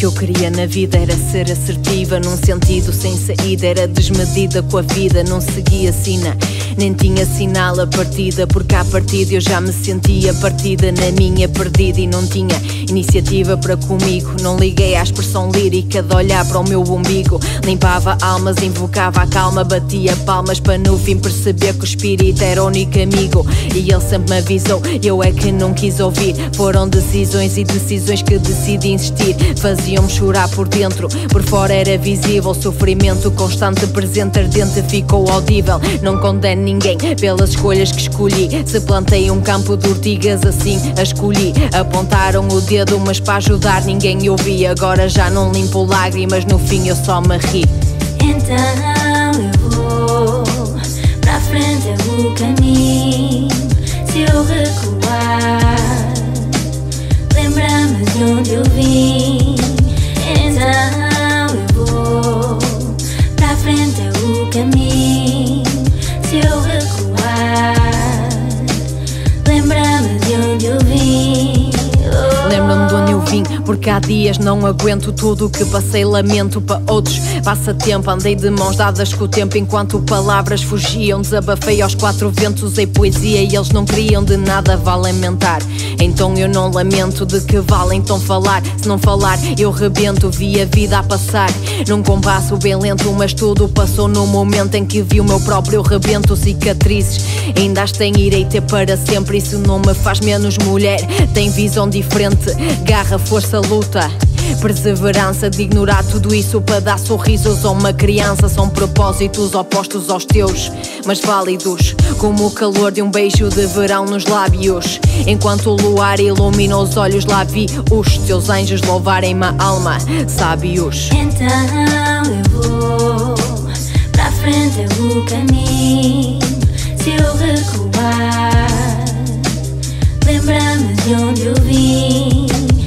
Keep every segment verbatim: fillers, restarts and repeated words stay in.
que eu queria na vida era ser assertiva, num sentido sem saída. Era desmedida com a vida, não seguia sina, nem tinha sinal a partida, porque à partida eu já me sentia partida na minha perdida e não tinha iniciativa para comigo. Não liguei à expressão lírica de olhar para o meu umbigo. Limpava almas, invocava a calma, batia palmas para no fim perceber que o espírito era o único amigo. E ele sempre me avisou, eu é que não quis ouvir. Foram decisões e decisões que decidi insistir. Faziam-me chorar por dentro, por fora era visível. Sofrimento constante, presente, ardente, ficou audível. Não condeno ninguém pelas escolhas que escolhi. Se plantei um campo de ortigas, assim a escolhi. Apontaram o dedo, mas para ajudar ninguém ouvi. Agora já não limpo lágrimas, no fim eu só me ri. Então eu vou, pra frente é o caminho. Se eu recuar, lembra-me de onde eu vim. Então eu vou, pra frente é o caminho. Se eu recuar, lembra-me de onde eu vim. Lembro-me de onde eu vim, porque há dias não aguento tudo o que passei, lamento para outros. Passa tempo, andei de mãos dadas com o tempo enquanto palavras fugiam. Desabafei aos quatro ventos, usei poesia e eles não queriam de nada, vale lamentar. Então eu não lamento, de que vale então falar? Se não falar eu rebento, vi a vida a passar num compasso bem lento, mas tudo passou no momento em que vi o meu próprio rebento. Cicatrizes ainda as tenho, irei ter para sempre, isso não me faz menos mulher. Tem visão diferente, garra, força, luta, perseverança de ignorar tudo isso para dar sorrisos a uma criança. São propósitos opostos aos teus, mas válidos, como o calor de um beijo de verão nos lábios. Enquanto o luar ilumina os olhos, lá vi os teus anjos louvarem-me a alma, sábios. Então eu vou, pra frente é o caminho. Se eu recuar, lembra-me de onde eu vim.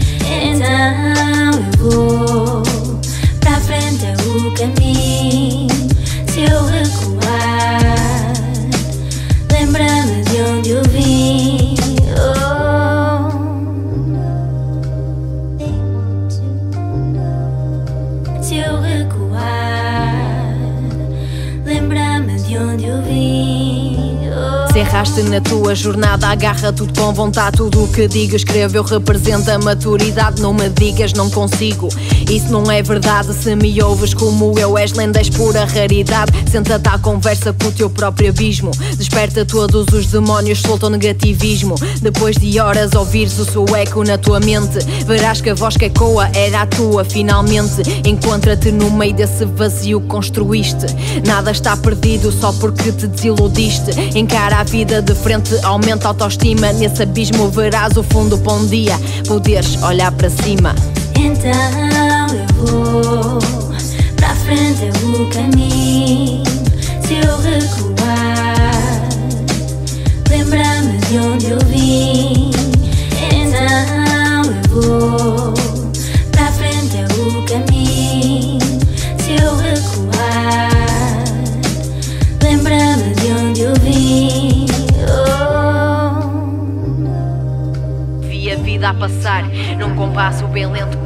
Então eu vou, pra frente é o caminho. Se eu recuar, lembra-me de onde eu vim. Oh. Se eu recuar, lembra-me de onde eu vim. Oh. Se erraste na tua jornada, agarra tudo com vontade. Tudo o que digo, escrevo, eu represento a maturidade. Não me digas não consigo, isso não é verdade. Se me ouves como eu, és lenda, és pura raridade. Senta-te à conversa com o teu próprio abismo. Desperta todos os demónios, solta o negativismo. Depois de horas ouvires o seu eco na tua mente, verás que a voz que ecoa era a tua. Finalmente encontra-te no meio desse vazio que construíste. Nada está perdido só porque te desiludiste. Encara a vida de frente, aumenta a autoestima. Nesse abismo verás o fundo para um dia poderes olhar para cima. Então eu vou, pra frente é o caminho. Se eu recuar, lembra-me de onde eu vim. Então eu vou, pra frente é o caminho. Se eu recuar, lembra-me de onde eu vim. Oh. Vi a vida a passar num compasso bem lento,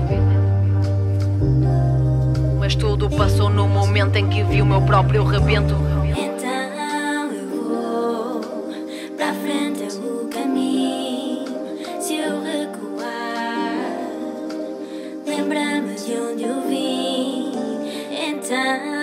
mas tudo passou no momento em que vi o meu próprio rebento. Então eu vou, pra frente é o caminho. Se eu recuar, lembra-me de onde eu vim. Então